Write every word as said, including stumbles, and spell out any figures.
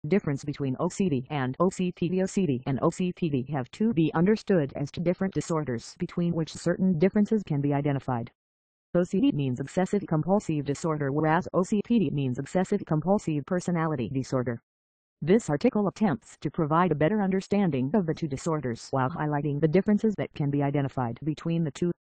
Difference between O C D and O C P D. O C D and O C P D have to be understood as two different disorders between which certain differences can be identified. O C D means obsessive compulsive disorder, whereas O C P D means obsessive compulsive personality disorder. This article attempts to provide a better understanding of the two disorders while highlighting the differences that can be identified between the two.